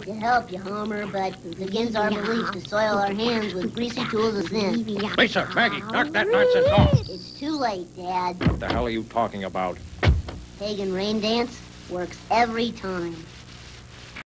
to help you, Homer, but it's against our belief to soil our hands with greasy tools of sin. Lisa, Maggie, knock that nonsense off. It's too late, Dad. What the hell are you talking about? Pagan rain dance works every time.